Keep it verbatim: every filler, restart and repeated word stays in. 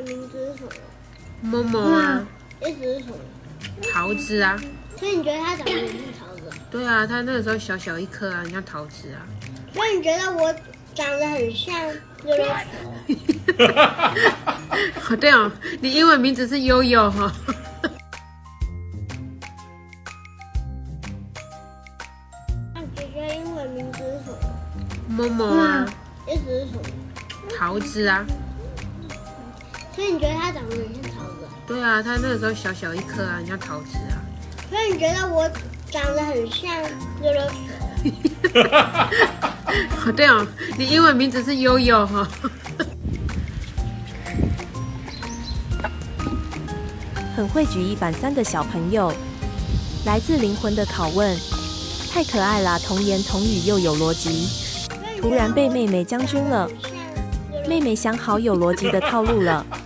名字是什么？ 某某啊， 意思是什么？ 桃子啊。 所以你觉得它长得很像桃子？ 对啊，它那个时候小小一颗啊，很像桃子啊。 所以你觉得我长得很像悠悠鼠？ 对哦，你英文名字是悠悠哈。 那姐姐英文名字是什么？ 某某啊， 意思是什么？ 桃子啊。 所以你觉得它长得很像桃子？ 对啊，它那个时候小小一颗啊，很像桃子啊。 所以你觉得我长得很像悠悠鼠？ 对哦，你英文名字是悠悠哈。 很会举一反三的小朋友，来自灵魂的拷问，太可爱啦！童言童语又有逻辑，突然被妹妹将军了。妹妹想好有逻辑的套路了。